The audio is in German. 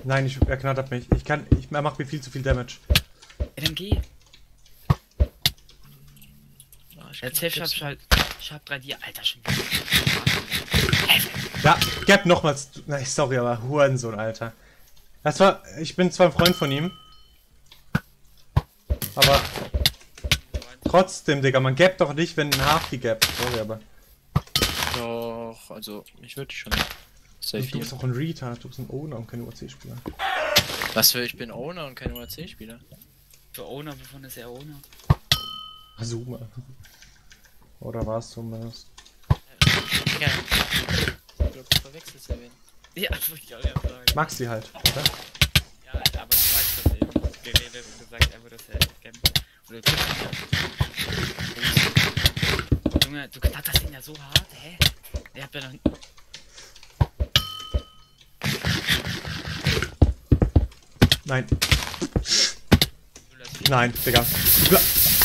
Nein, er knattert mich. Er macht mir viel zu viel Damage. Ja, dann geh. Jetzt hilf ich hab 3 dir, Alter, schon wieder. Ja, Gap nochmals. Nein, sorry, aber Hurensohn, Alter. Ich bin zwar ein Freund von ihm. Aber trotzdem, Digga, man gapt doch nicht, wenn ein Haki gapt. Sorry, aber. Doch, also, ich würde schon safe Du bist doch ein Retard, du bist ein Owner und kein UAC-Spieler. Was für, ich bin Owner und kein UAC-Spieler. Für Owner, wovon ist er Owner? Azuma. Oder war es zumindest? Ja. Du verwechselst ja wen. Ja, wollte ich auch ja sagen. Maxi halt, oder? Ja, aber du weißt das eben. Geredet und gesagt, er würde das ja kennen. Oder du Junge, du knatterst ihn ja so hart, hä? Der hat ja noch... Nein. Nein, Digga.